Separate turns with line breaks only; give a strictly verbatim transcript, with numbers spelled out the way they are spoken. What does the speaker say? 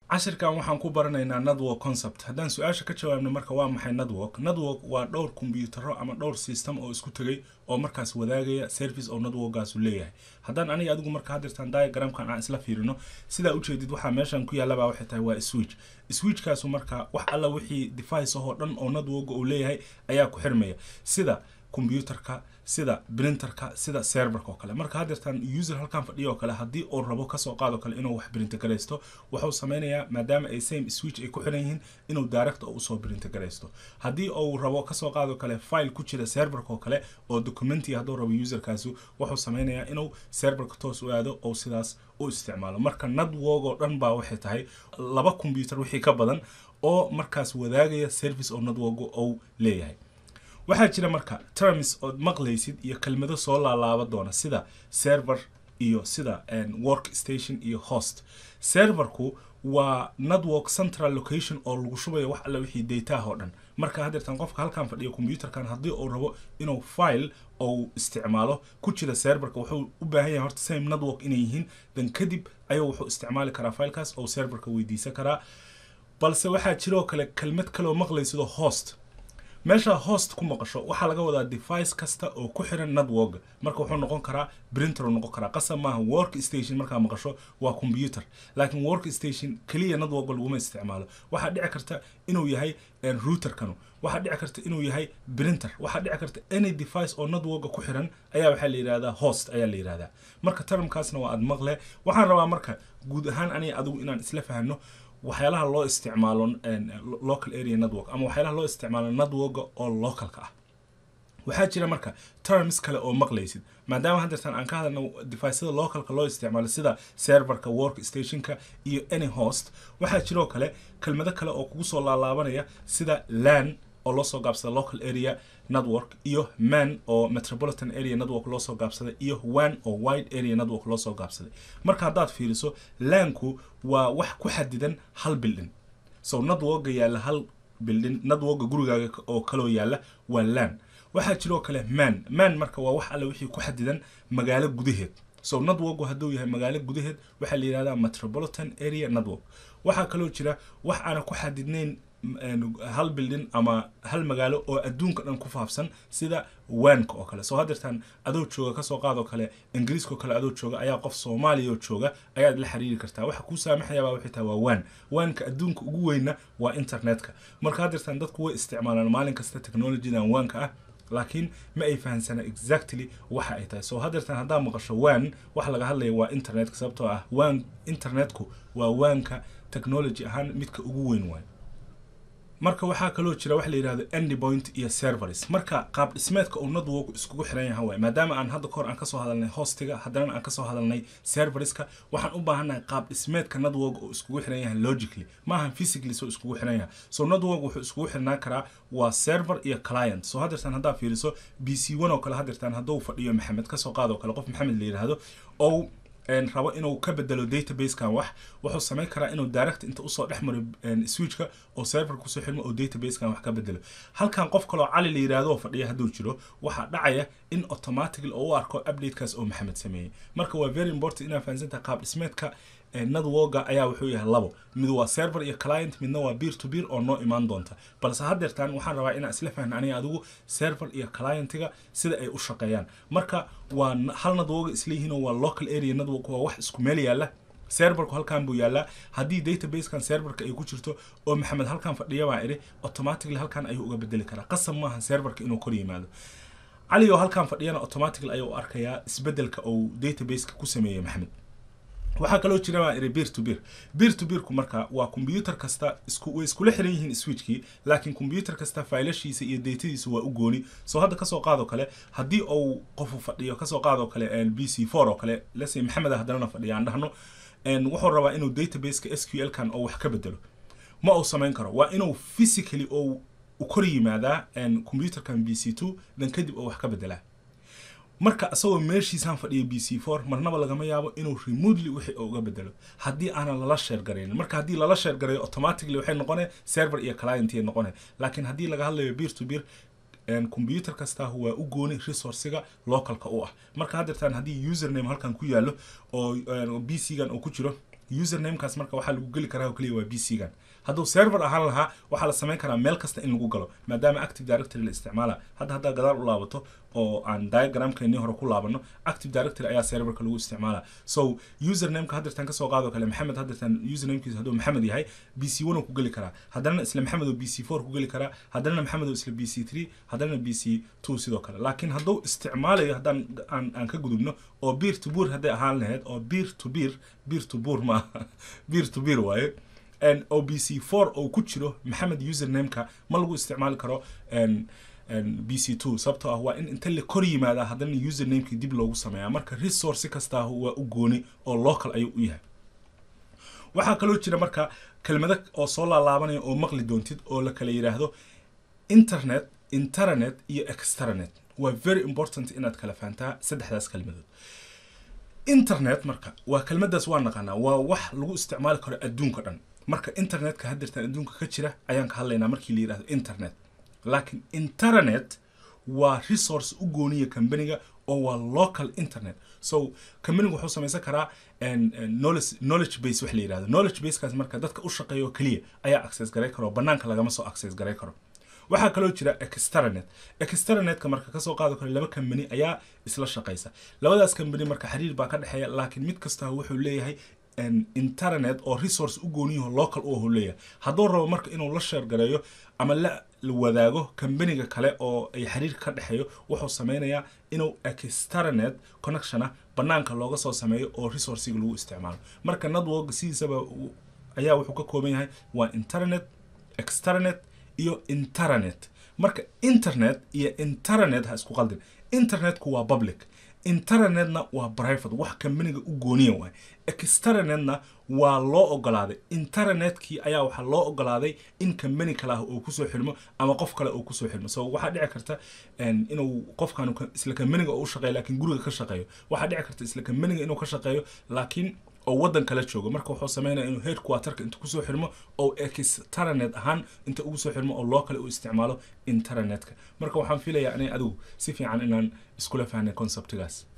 cashirkan waxaan ku baranaynaa network concept. haddaan su-aasha ka jawaabno marka waa maxay network network waa dhowr kombiyuutaro ama dhowr system oo isku tagay oo markaas wadaagaya service oo networkgaas u leeyahay. haddaan aniga adigu marka hadirtaan diagramkan aan isla fiirino sida u jeedid waxa meeshan ku yaala baa waxay tahay waa switch switchkaasu marka wax alla wixii device oo dhan oo network uu leeyahay ayaa ku xirmaya sida computerka sida printerka sida serverka oo kale. marka hadirtaan user halkan fadhiyo kale hadii uu rabo ka soo qaado kale inuu wax print gareysto wuxuu sameeyaa maadaama ay same switch ay ku xiran yihiin inuu direct u soo print gareysto. hadii uu rabo ka soo qaado kale file ku jira serverka oo kale oo documenti haduu rabo userkaasu wuxuu sameeyaa inuu serverka toos u aado oo sidaas u isticmaalo. marka network oo dhan baa waxay tahay laba computer wixii ka badan oo markaas wadaagaya service oo network oo leeyahay. waxaa jira marka terms oo maqlaysid iyo kelmado soo laalaaba doona sida server iyo sida workstation iyo host. serverku waa network central location oo lagu shubayo wax alla wixii data oo dhan. marka hadirtan qofka halkan fadhiyo computerkan hadii uu rabo inuu file oo isticmaalo ku jira serverka wuxuu u baahan yahay horta same network inay yihiin dan kadib ayuu wuxuu isticmaali karaa filekaas oo serverka weydiisan karaa. balse waxaa jira kale kelmad kale oo maqlaysid host. meesha host ku maqasho waxa laga wadaa device kasta oo ku xiran network. marka wuxuu noqon karaa printer oo noqon karaa qasab maaha workstation marka maqasho waa computer laakiin workstation kaliya network lagu ma isticmaalo. waxa dhici karta inuu yahay router kanu waxa dhici karta inuu yahay printer waxa dhici karta any device oo network ku xiran ayaa waxa la yiraahdaa host ayaa la yiraahdaa. marka termkaasna waa ad maqle waxaan rabaa marka guud ahaan aniga adigu inaan isla fahanno waxyaalaha loo isticmaalo local area network ama waxyaalaha loo isticmaalo network oo localka ah. waxaa jira marka terms kale oo maqlaysid maadaama hadirtan aan ka hadalno device-da localka loo isticmaalo sida serverka workstationka iyo any host. waxaa jira kale kelmado kale oo kugu soo laalaabanaya sida LAN oo loo soo gaabsada local area network iyo MAN oo metropolitan area network loo soo gaabsaday iyo WAN oo wide area network loo soo gaabsaday. marka hadaad fiiriso LAN-ku waa wax ku xadidan hal building. so network yaala hal building network gurigaaga oo kale yaala waa LAN. waxaa jira kale MAN MAN marka waa wax alla wixii ku xadidan magaalo gudaheed. so network haduu yahay magaalo gudaheed waxa la yiraahdaa metropolitan area network. waxaa kale jira wax aan ku xadidnayn hal building ama hal magaalo oo adduunka dhan ku faafsan sida WAN oo kale. soo hadirtan adoo jooga ka soo qaado kale ingiriiska kale adoo jooga ayaa qof Soomaaliya oo jooga ayaa la xiriiri kartaa. waxa ku saamaxaya baa wixii taa waa WAN. WAN-ka adduunka ugu weynna waa internetka. marka hadirtan dadku way isticmaalaan maalin kasta technology-dan WAN-ka ah laakiin ma ay fahansana exactly waxa ay tahay. soo hadirtan hadaa maqasho WAN wax laga hadlayo waa internet sababtoo ah WAN internetku waa WAN-ka technology ahaan midka ugu weyn waay. marka waxa kale oo jira wax la yiraahdo endpoint iyo servers. marka qaab dhismeedka oo network isku xiran yahay way maadaama aan hadda koor aan ka soo hadalnay hostiga haddana aan ka soo hadalnay serverska waxaan u baahanahay qaab dhismeedka network oo isku xiran yahay logically maahan physically soo isku xiran yahay. so network wuxuu isku xirnaan karaa waa server iyo client. soo hadirtan hadaa fiiriso B C one oo kale hadirtan haduu fadhiyo Maxamed ka soo qaado kale qof Maxamed la yiraahdo oo ان rabo inuu ka bedelo database kan wax wuxuu sameyn karaa inuu direct inta u soo dhaxmaro switchka oo server ku soo xirmo oo database kan wax ka bedelo. halkan qof kale oo cali la yiraahdo fadhiya haduu jiro waxa dhacaya in automatically oo arko update kaas oo Maxamed sameeyay. marka waa very important inaan fahansantahay qaab dhismeedka network ayaa wuxuu yahay labo mid waa server iyo client midna waa peer to peer oo noo imaan doonta. balse hadirtan waxaan rabaa inaan isla fahno aniga adigu server iyo client-ga sida ay u shaqeeyaan. marka waa hal network isla yihiin oo waa local area network waa wax isku meel yaala. serverku halkan buu yaala hadii database kan serverka ay ku jirto oo Maxamed halkan fadhiya baa iri automatically halkan ayuu uga bedeli karaa. qasab maaha serverka inuu kor yimaado. cali oo halkan fadhiyana automatically ayuu arkayaa isbedelka oo database ka ku sameeyay Maxamed. waxa kale oo jira waa peer to peer peer to peer ku marka waa computer kasta isku way isku xiran yihiin switchki laakiin computer kasta faylashiisa iyo datadiisa waa u gooni. soo hadda ka soo qaado kale hadii uu qof fadhiyo ka soo qaado kale B C four oo kale la say Maxamed hadana fadhiyaan dhahno en wuxuu rabaa inuu database-ka S Q L kan oo wax ka bedelo ma uu sameyn karo waa inuu physically oo u kor yimaada en computer kan B C two dan kadib oo wax ka bedela. marka asagoo meeshiisaan fadhiyo B C four marnaba laga ma yaabo inuu remotely wixii uga bedelo hadii aan la share gareyn. marka hadii la share gareeyo automatically waxay noqonay server iyo client ay noqonay. laakiin hadii laga hadlayo peer to peer en computer kasta huwa u gooni resource-ga localka u ah. marka hadirtan hadii username halkan ku yaalo oo B C-gan oo ku jiro username kaas marka waxa lagu gali karaa oo kaliya waa P C gan hadduu server ahaan lahaa waxa la sameyn karaa meel kasta in lagu galo maadaama Active Directory la isticmaala hadda hadda gadaal u laabato oo aan diagramkeeni hore ku laabano Active Directory ayaa serverka lagu isticmaala so username ka hadirtan ka soo qaado kale Maxamed hadirtan username-kiisa haduu Maxamed yahay P C one ku gali karaa haddana isla Maxamed oo P C four ku gali karaa haddana Maxamed oo isla P C three haddana P C two sidoo kale laakiin hadduu isticmaalayo haddaan aan aan ka gudubno oo peer to peer haday ahaan lahayd oo peer to peer peer to peer ma peer to peer waaye and O B C four oo ku jiro Maxamed username ka ma lagu isticmaali karo and and P C two sababtoo ah waa in inta la kor yimaada haddana username ki dib loogu sameeyaa marka resource kasta waa u gooni oo local ayuu u yahay waxa kale jira marka kelmada oo soo laalaabanaya oo maqli doontid oo la kala yiraahdo internet intranet iyo extranet waa very important inaad kala fahantaa saddexdaas kelmadood internet marka waa kelmadaas waa naqana waa wax lagu isticmaali karo adduunka dhan marka internetka hadirtan adduunka ka jira ayaan ka hadlaynaa markii la yiraahdo internet laakiin intranet waa resource u gooniya company-ga oo waa local internet so company wuxuu sameeysan karaa and knowledge knowledge base wax la yiraahdo knowledge base kaas marka dadka u shaqeeyo kaliya ayaa access garay karo banaanka laga ma soo access garay karo waxa kale oo jira extranet extranet ka marka ka soo qaado karo laba company ayaa isla shaqeysa labadaas company marka xiriir baa ka dhaxeeya laakiin mid kasta wuxuu leeyahay an internet oo resource u gooniyo local oo leeyahay hadduu rabo marka inuu la share gareeyo ama la wadaago company-ga kale oo ay xiriir ka dhaxeeyo wuxuu sameeyaa inuu extranet connection ah banaanka looga soo sameeyo oo resource-ga lagu isticmaalo marka network sidiisaba ayaa wuxuu ka kooban yahay waa internet extranet iyo intranet marka internet iyo intranet ha isku qaldin internetku waa public intranetna waa private wax company-ga u gooniya waay extranetna waa loo ogolaaday intranetkii ayaa waxa loo ogolaaday in company kale ah oo ku soo xirmo ama qof kale oo ku soo xirmo so waxa dhici karta inuu qofkan isla company-ga u shaqeeyo laakiin guriga ka shaqeeyo waxa dhici karta isla company-ga inuu ka shaqeeyo laakiin oo wadan kala joogo marka wuxuu sameeyaa inuu headquarter-ka inta ku soo xirmo oo extranet ahaan inta ugu soo xirmo oo local u isticmaalo intranetka marka waxaan filayaa inay adigu si fiican inaan iskula fahanay concept-gaas